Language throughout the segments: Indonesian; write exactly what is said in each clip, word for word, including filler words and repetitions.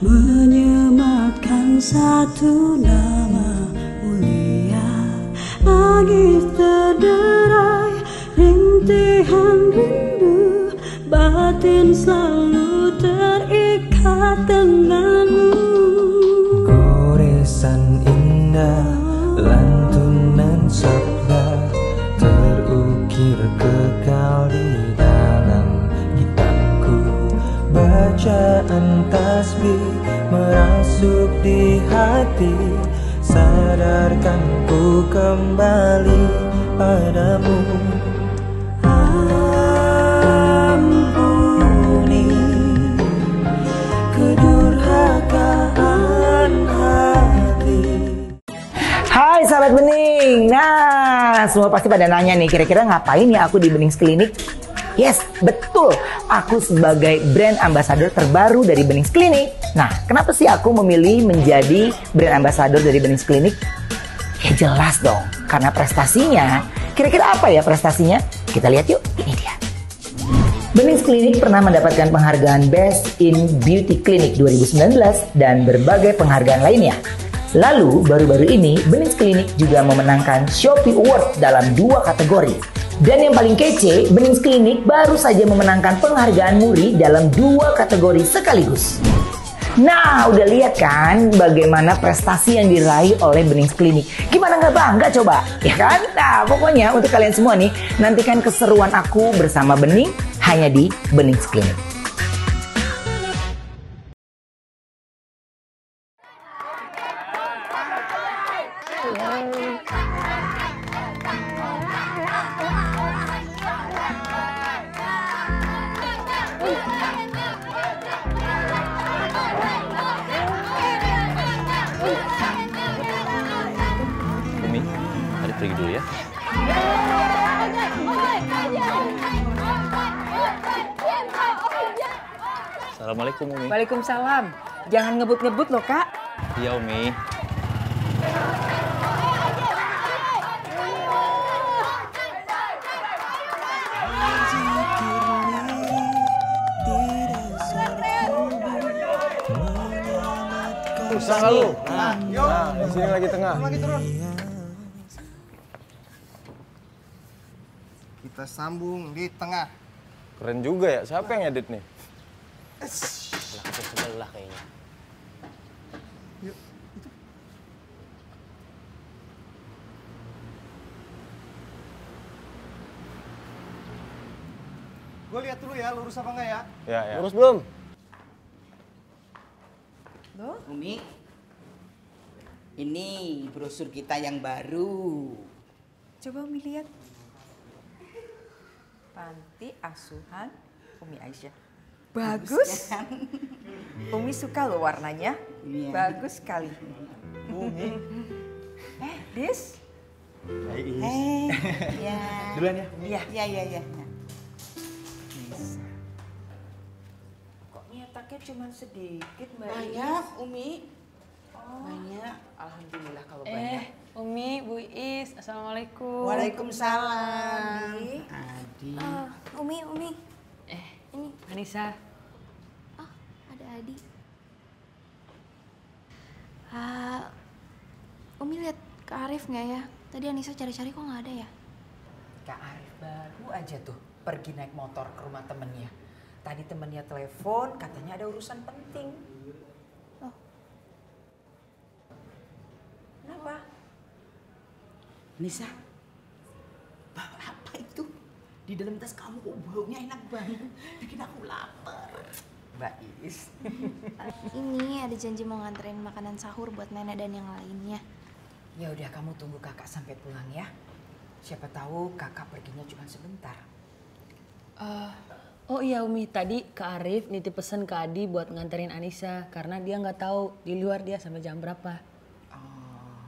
menyematkan satu nama mulia. Langit terderai rintihan rindu, batin selalu terikat denganmu. Goresan indah, lantunan sabda terukir kekal di dalam kitabku. Bacaan tasbih merasuk di hati, sadarkan ku kembali padamu. Ampuni kedurhakaan hati. Hai sahabat Bening. Nah, semua pasti pada nanya nih, kira-kira ngapain ya aku di Benings Klinik? Yes, betul. Aku sebagai brand ambassador terbaru dari Benings Klinik. Nah, kenapa sih aku memilih menjadi brand ambassador dari Benings Klinik? Ya jelas dong, karena prestasinya. Kira-kira apa ya prestasinya? Kita lihat yuk, ini dia. Benings Klinik pernah mendapatkan penghargaan Best in Beauty Clinic dua ribu sembilan belas dan berbagai penghargaan lainnya. Lalu, baru-baru ini, Benings Klinik juga memenangkan Shopee Award dalam dua kategori. Dan yang paling kece, Benings Klinik baru saja memenangkan penghargaan Muri dalam dua kategori sekaligus. Nah, udah lihat kan bagaimana prestasi yang diraih oleh Benings Klinik? Gimana nggak bangga coba? Ya kan? Nah, pokoknya untuk kalian semua nih, nantikan keseruan aku bersama Bening hanya di Benings Klinik. Umi, Adit pergi dulu ya. Assalamualaikum Umi. Waalaikumsalam. Jangan ngebut-ngebut loh Kak. Iya Umi. Usah lu. Nah, nah, di sini lagi tengah. Lagi turun. Kita sambung di tengah. Keren juga ya. Siapa yang edit nih? Sebelah ke sebelah kayaknya. Yuk, itu. Gue lihat dulu ya, lurus apa enggak ya? Ya, ya. Lurus belum? Loh? Umi, ini brosur kita yang baru. Coba Umi lihat. Panti Asuhan Umi Aisyah. Bagus. Kan? Umi suka loh warnanya. Iya. Bagus sekali. Umi. Eh, Dis. Hai Is. Eh, ya. Duluan ya. Iya. Ya, ya, ya. Kok nyetaknya cuma sedikit, Mbak Banyak, Is? Umi. Oh. Banyak. Alhamdulillah kalau Eh, banyak. Umi, Bu Is, Assalamualaikum. Waalaikumsalam. Adi. Adi. Uh, Umi, Umi. Eh, Ini, Anissa. oh ada Adi. Uh, Umi lihat Kak Arif nggak ya? Tadi Anissa cari-cari kok nggak ada ya? Kak Arif baru aja tuh pergi naik motor ke rumah temennya. Tadi temennya telepon, katanya ada urusan penting. Oh. Kenapa? Nisa, bawa apa itu? Di dalam tas kamu kok baunya enak banget. Bikin aku lapar. Mbak Is. Uh, ini ada janji mau nganterin makanan sahur buat nenek dan yang lainnya. Ya udah kamu tunggu kakak sampai pulang ya. Siapa tahu kakak perginya cuma sebentar. Uh, oh iya Umi, tadi Kak Arif nitip pesan ke Adi buat nganterin Anissa karena dia nggak tahu di luar dia sampai jam berapa. Oh.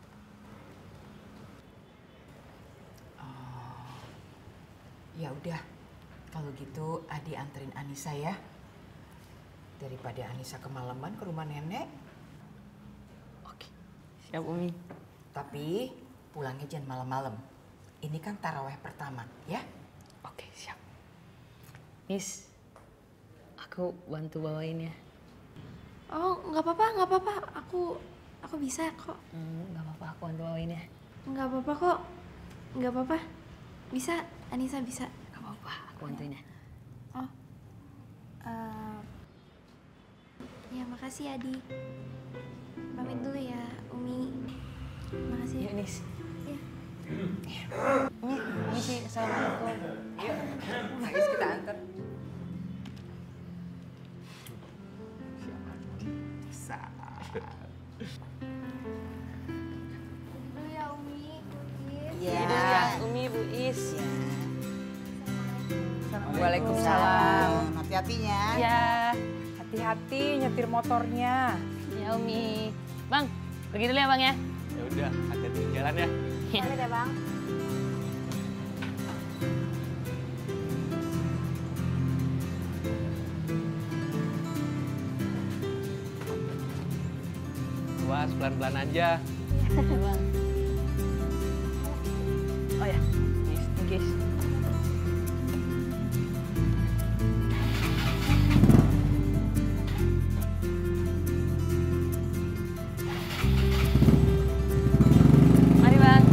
Oh. Ya udah, kalau gitu Adi anterin Anissa ya. Daripada Anissa kemalaman ke rumah nenek. Oke, siap Umi. Tapi pulangnya jangan malam-malam. Ini kan taraweh pertama, ya? Oke, siap. Miss, aku bantu bawain ya. Oh, nggak apa-apa, nggak apa-apa. Aku aku bisa kok. Hmm, nggak apa-apa, aku bantu bawain ya. Nggak apa-apa kok. Nggak apa-apa. Bisa, Anissa bisa. Nggak apa-apa, aku bantuin ya. Oh. Uh, ya, makasih Adi. Pamit dulu ya, Umi. Makasih. Yuk, Nis. Ya. Umi, Umi, assalamualaikum. Yuk, Nangis kita antar. Bisa. Dulu ya, Umi. Iya, ya, Umi, Bu Is. Ya. Waalaikumsalam. Hati-hatinya. Ya, hati-hati nyetir motornya. Ya, Umi. Bang, pergi dulu ya, Bang ya. Ya udah, hati-hati di jalan ya. Ya. Boleh deh, Bang. Awas, pelan-pelan aja. Ya, Bang. Oh ya, Nis, Nis. Mari, Bang.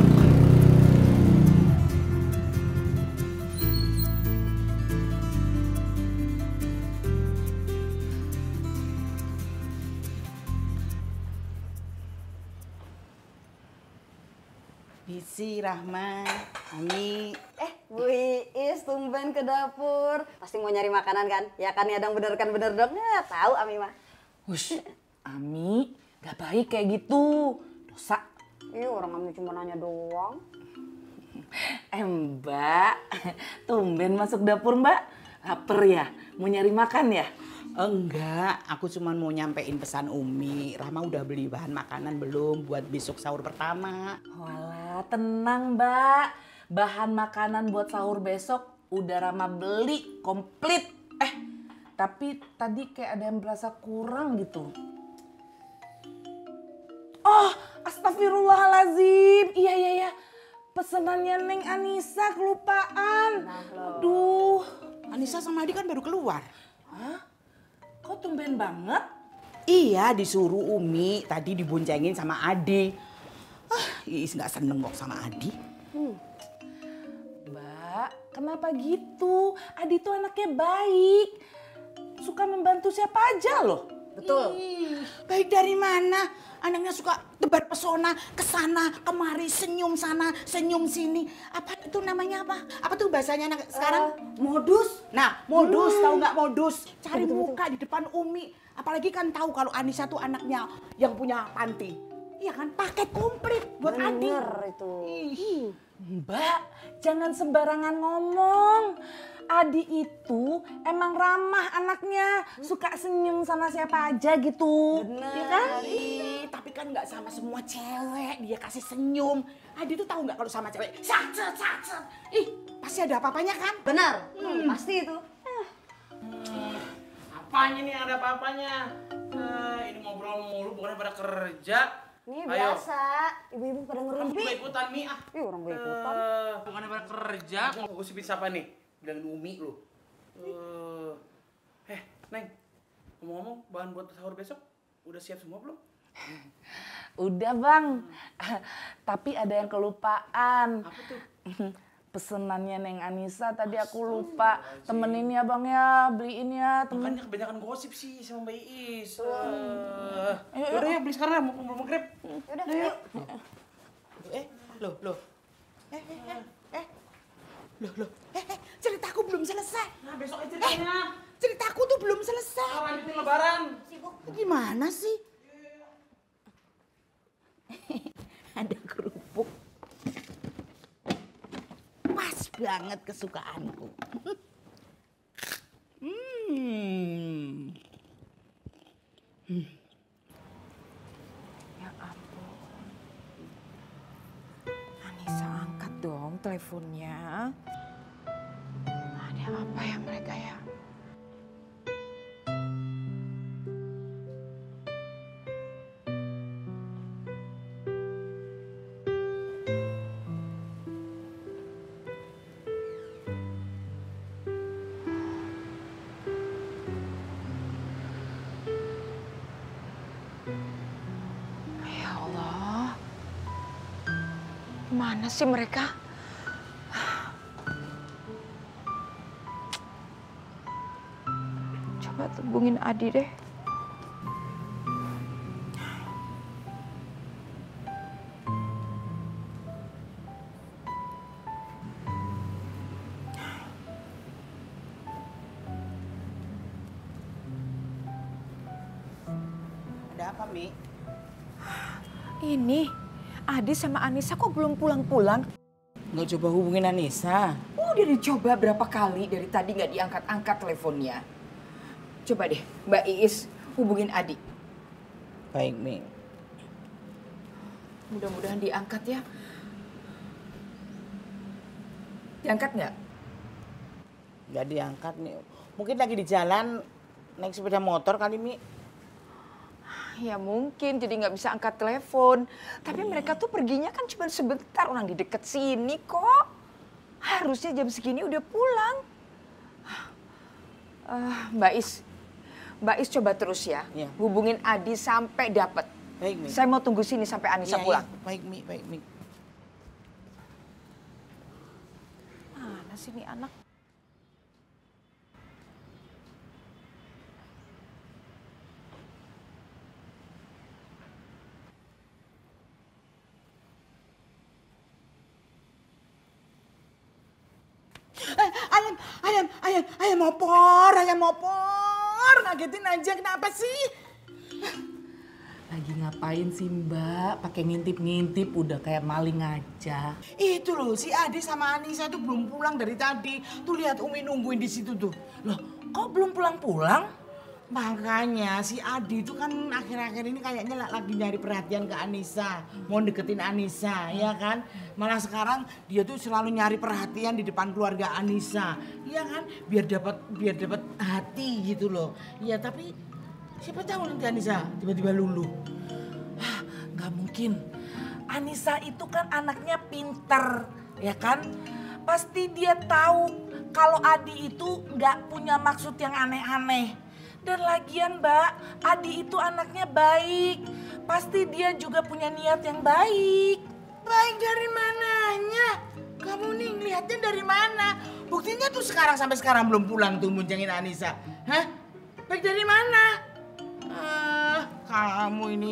Bisi, Rahma, Ami. Eh, Bu Iis tumben ke dapur. Pasti mau nyari makanan kan? Ya kan ya dong, bener kan bener dong. Ya tahu Ami mah. Hush, Ami, gak baik kayak gitu. Dosa. Iya, orang Ami cuma nanya doang. Eh, Mbak, tumben masuk dapur, Mbak. Laper ya? Mau nyari makan ya? Enggak, aku cuma mau nyampein pesan Umi. Rahma udah beli bahan makanan belum buat besok sahur pertama? Walah, tenang, Mbak. Bahan makanan buat sahur besok udah Rama beli komplit. Eh, tapi tadi kayak ada yang berasa kurang gitu. Oh, astagfirullahalazim. Iya, iya, iya. Pesenannya Neng Anissa kelupaan. Aduh. Anissa sama Adi kan baru keluar. Hah? Kok tumben banget? Iya, disuruh Umi. Tadi diboncengin sama Adi. Ah, Iis nggak seneng kok sama Adi. Hmm. Mbak, kenapa gitu? Adi tuh anaknya baik. Suka membantu siapa aja loh. Betul. Ih, baik dari mana? Anaknya suka tebar pesona, kesana, kemari, senyum sana, senyum sini. Apa itu namanya apa? Apa tuh bahasanya anak sekarang? Uh, modus. Nah, modus, hmm. Tahu nggak modus? Cari betul, muka betul. Di depan Umi. Apalagi kan tahu kalau Anissa tuh anaknya yang punya panti. Iya kan? Paket komplit buat Adi. Bener itu. Ih. Mbak, jangan sembarangan ngomong. Adi itu emang ramah anaknya, suka senyum sama siapa aja gitu. Bener. Ya kan? Ih, tapi kan nggak sama semua cewek dia kasih senyum. Adi tuh tahu nggak kalau sama cewek, sacet sacet. Ih, pasti ada apa-apanya kan? Benar, hmm. pasti itu. Hmm, apanya nih ada apa-apanya? Nah, ini ngobrol mulu bukannya pada kerja. Ini Ayo. biasa, ibu-ibu pada ngerumpi. Kamu juga ikutan nih ah. Ih, orang gue ikutan. Uh, bukannya pada kerja, mau gosipin siapa nih? Bilangin Umi lu. Uh, eh, Neng, ngomong-ngomong bahan buat sahur besok udah siap semua belum? Udah, Bang. Hmm. Tapi ada yang kelupaan. Apa tuh? Pesenannya Neng Anissa tadi aku lupa. Temenin ya, Bang ya, beliin ya. Temen. Makanya kebanyakan gosip sih sama Mbak Iis. Uh, yaudah ya, beli sekarang mau mau grab. Yaudah, yuk. Eh, loh, loh. Eh, eh, eh, eh. Loh, loh. Eh, eh, ceritaku belum selesai. Nah, besok aja ceritanya. Eh, ceritaku tuh belum selesai. Oh, lanjutin lebaran. Sibuk. Gimana sih? Ada kerupuk. Pas banget kesukaanku. Hmm. Hmm. Ya ampun. Anissa angkat dong teleponnya. Ada apa ya mereka ya? Ya Allah. Mana sih mereka? Coba hubungin Adi deh. Ada apa, Mi? Ini, Adi sama Anissa kok belum pulang-pulang? Nggak coba hubungin Anissa? Udah dicoba berapa kali, dari tadi nggak diangkat-angkat teleponnya. Coba deh, Mbak Iis hubungin Adi. Baik, Mi. Mudah-mudahan diangkat ya. Diangkat nggak? Nggak diangkat, Mi. Mungkin lagi di jalan naik sepeda motor kali, Mi. Ya mungkin, jadi nggak bisa angkat telepon. Tapi mereka tuh perginya kan cuma sebentar, orang di deket sini kok. Harusnya jam segini udah pulang. Uh, Mbak Is, Mbak Is coba terus ya, Ya. hubungin Adi sampai dapet. Baik, Mi. Saya mau tunggu sini sampai Anissa Ya, pulang. ya. Baik, Mi. Baik, Mi. Mana sih nih anak? Eh, ayam, ayam, ayam, ayam opor, ayam opor. Ngagetin aja, kenapa sih? Lagi ngapain sih Mbak? Pakai ngintip-ngintip udah kayak maling aja. Itu loh, si Adi sama Anissa tuh belum pulang dari tadi. Tuh lihat Umi nungguin di situ tuh. Loh, kok belum pulang-pulang? Makanya si Adi itu kan akhir-akhir ini kayaknya lagi nyari perhatian ke Anissa. Mau deketin Anissa, ya kan? Malah sekarang dia tuh selalu nyari perhatian di depan keluarga Anissa. Iya kan? Biar dapat biar dapat hati gitu loh. Iya, tapi siapa tahu nanti Anissa tiba-tiba luluh. Hah, nggak mungkin. Anissa itu kan anaknya pinter, ya kan? Pasti dia tahu kalau Adi itu nggak punya maksud yang aneh-aneh. Dan lagian Mbak, Adi itu anaknya baik. Pasti dia juga punya niat yang baik. Baik dari mananya? Kamu nih ngeliatnya dari mana? Buktinya tuh sekarang sampai sekarang belum pulang tuh muncangin Anissa. Hah? Baik dari mana? Ah, kamu ini.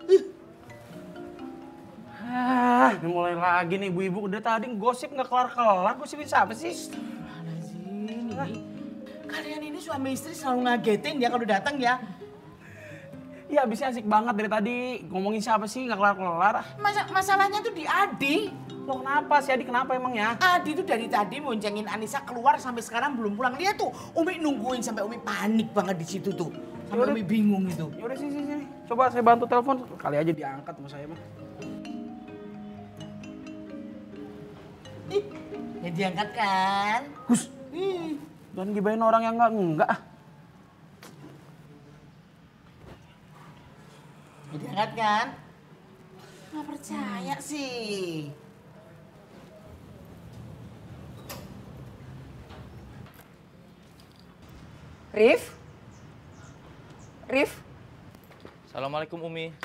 Ah, ini mulai lagi nih ibu-ibu. Udah tadi gosip nggak kelar-kelar. Gosipin siapa sih? Mana sih ini? Kalian ini suami istri selalu ngagetin ya kalau datang ya. Iya, abisnya asik banget dari tadi. Ngomongin siapa sih nggak kelar-kelar. Masa masalahnya tuh di Adi. Loh kenapa sih Adi? Kenapa emang ya? Adi tuh dari tadi boncengin Anissa keluar sampai sekarang belum pulang. Lihat tuh, Umi nungguin sampai Umi panik banget di situ tuh. Sampai Yaudah. Umi bingung itu. Yaudah sini sini sini. Coba saya bantu telepon. Kali aja diangkat sama saya mah. Ih, ya diangkat kan? Hus. Ih. Jangan gibahin orang yang enggak enggak ah. Ya diangkat kan? Nggak percaya sih. Rif? Rif? Assalamualaikum Umi.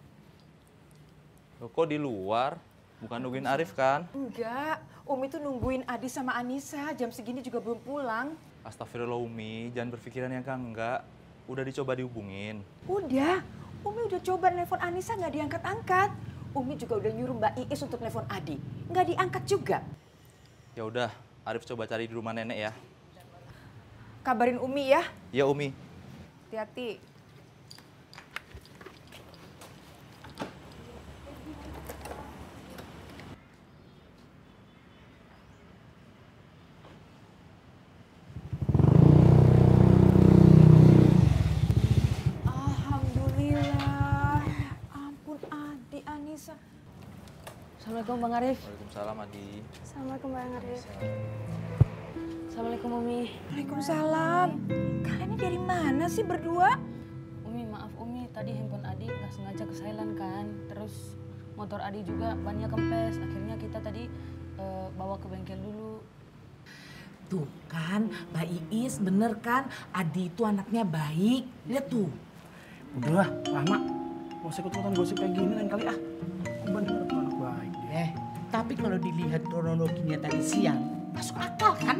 Loh, kok di luar? Bukan nungguin Arif kan? Enggak, Umi tuh nungguin Adi sama Anissa. Jam segini juga belum pulang. Astagfirullah Umi, jangan berpikiran yang enggak. Udah dicoba dihubungin. Udah, Umi udah coba nelfon Anissa nggak diangkat-angkat. Umi juga udah nyuruh Mbak Iis untuk nelfon Adi. Nggak diangkat juga. Ya udah, Arif coba cari di rumah nenek ya. Kabarin Umi ya. Iya Umi. Hati-hati. Alhamdulillah. Ampun Adi, Anissa. Assalamualaikum Bang Arif. Waalaikumsalam Adi. Assalamualaikum Bang Arif. Assalamualaikum Umi. Waalaikumsalam. Kalian ini dari mana sih berdua? Umi maaf Umi, tadi handphone Adi nggak sengaja ke silent kan. Terus motor Adi juga bannya kempes. Akhirnya kita tadi uh, bawa ke bengkel dulu. Tuh kan, Mbak Iis bener kan? Adi itu anaknya baik. Lihat tuh. Udahlah, lama. Gak usah ikut-ikutan gosip kayak gini lain kali ah. Aku bener tuh anak baik dia. Eh, tapi kalau dilihat kronologinya tadi siang, masuk akal kan?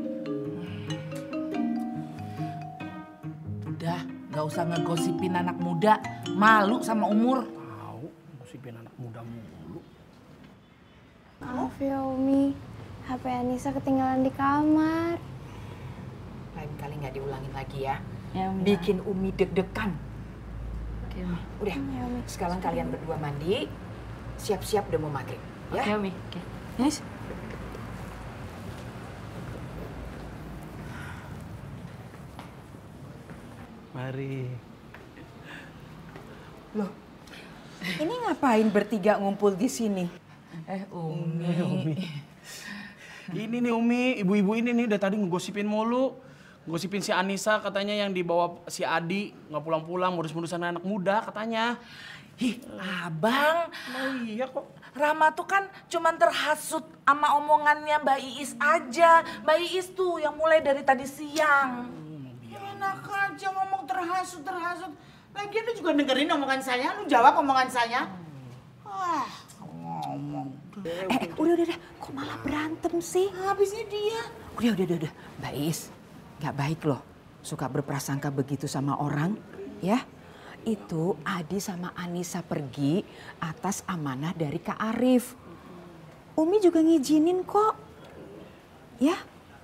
Udah, gak usah ngegosipin anak muda. Malu sama umur. Tahu, gosipin anak muda mulu. Maaf ya Umi, H P Anissa ketinggalan di kamar. Lain kali nggak diulangin lagi ya. Ya, Umi. Bikin Umi deg-degan. Oke, Umi. Udah, Ya, Umi. sekarang kalian berdua mandi, siap-siap udah mau maghrib. Ya? Oke, Umi. Oke. Yes. Mari. Loh, ini ngapain bertiga ngumpul di sini? Eh, Umi. Eh, Umi. Ini nih Umi, ibu-ibu ini nih udah tadi ngegosipin mulu. Ngegosipin si Anissa katanya yang dibawa si Adi nggak pulang-pulang, modus-modusan anak muda katanya. Ih, abang. Oh iya kok. Rama tuh kan cuman terhasut sama omongannya Mbak Iis aja. Mbak Iis tuh yang mulai dari tadi siang. Enak aja ngomong terhasut-terhasut. Lagian lu juga dengerin omongan saya, lu jawab omongan saya. Wah, ngomong. Eh, eh, udah, udah, udah. Kok malah berantem sih? Habisnya dia. Udah, udah, udah, udah. Mbak Is, nggak baik loh. Suka berprasangka begitu sama orang, ya. Itu Adi sama Anissa pergi atas amanah dari Kak Arif. Umi juga ngizinin kok. Ya?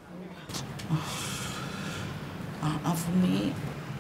Maaf, Umi.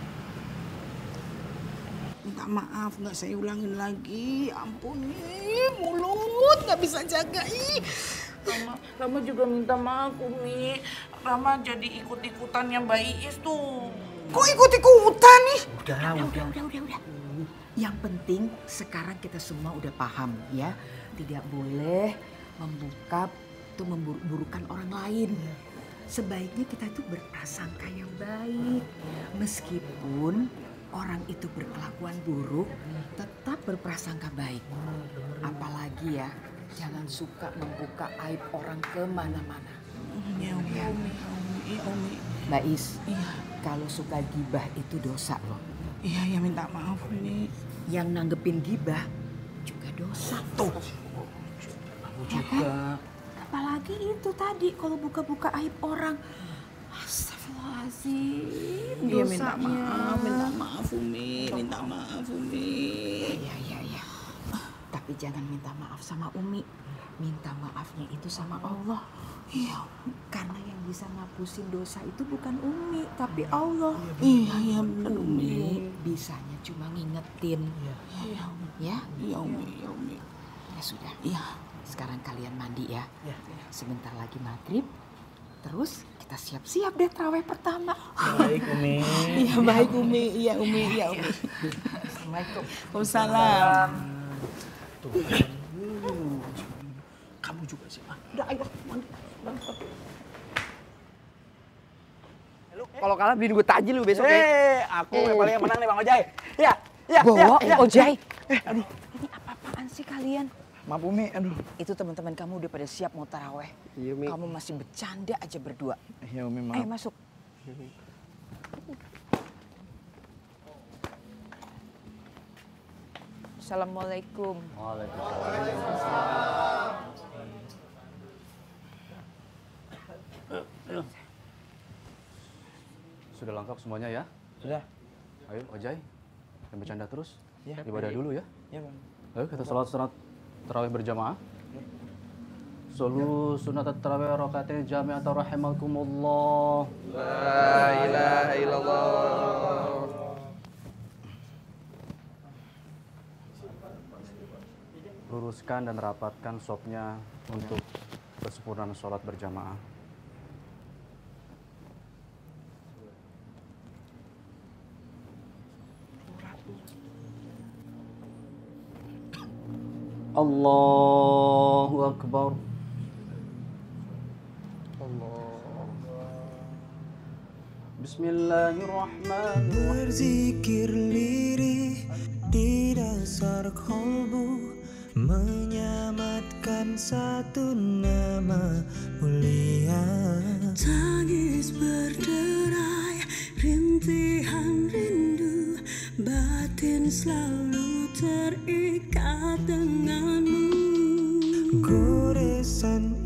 Minta maaf, nggak saya ulangin lagi. Ampun, nih, mulut nggak bisa jaga. Ih. Rama, Rama juga minta maaf, Umi. Rama jadi ikut-ikutannya Mbak Iis tuh. Kok ikut-ikutan nih? Udah, udah, udah, udah, udah. Yang penting sekarang kita semua udah paham ya. Tidak boleh membuka atau memburuk-burukan orang lain. Sebaiknya kita tuh berprasangka yang baik. Meskipun orang itu berkelakuan buruk, tetap berprasangka baik. Apalagi ya, jangan suka membuka aib orang kemana-mana. Ya, Umi, ya, Umi, ya, Umi. Mbak Is, iya. Kalau suka gibah itu dosa loh. Iya, ya minta maaf, Umi. Yang nanggepin gibah juga dosa. Tuh. Aku juga. Apalagi itu tadi kalau buka-buka aib orang. Astagfirullahaladzim. Iya, minta dosanya. maaf, minta maaf, Umi. Minta maaf, Umi. Iya, iya, iya. Tapi jangan minta maaf sama Umi. Minta maafnya itu sama Allah. Iya, karena yang bisa ngapusin dosa itu bukan Umi, tapi Allah. Iya, iya benar, Umi. Bisanya cuma ngingetin. Iya, Ya? iya, Umi, iya, Umi. Ya sudah. Iya. Sekarang kalian mandi ya. Iya. Sebentar lagi maghrib. Terus kita siap-siap deh terawih pertama. Baik, Umi. Iya, baik, Umi. Iya, Umi. Iya, Umi. Assalamualaikum. Waalaikumsalam. Tuh. Kamu juga sih. Ah, udah ayo mandi. Kalau kalah beliin gue tajil lu besok ya. Eh, aku yang paling menang nih Bang Ojai. Ya, ya, Bawa ya, ya. Ojai. Eh, aduh. Ini apa-apaan sih kalian? Maaf Umi, aduh. Itu teman-teman kamu udah pada siap mau taraweh. Iya, Umi. Kamu masih bercanda aja berdua. Iya, Umi, maaf. Ayo masuk. Assalamualaikum. Sudah lengkap semuanya ya? Sudah. Ayo Ojai, jangan bercanda terus. Ya. Ibadah dulu ya. Iya, Bang. Ayo kita sholat sunat tarawih berjamaah. Solu sunat tarawih rakatain jami'atan rahimakumullah. La ilaha illallah. Luruskan dan rapatkan sopnya untuk kesempurnaan sholat berjamaah. Allahu Akbar. Bismillahirrahmanirrahim. Berzikir lirih di dasar kolbu, menyamatkan satu nama mulia. Tangis berderai, rintihan rindu batin selalu terikat denganmu. Goresan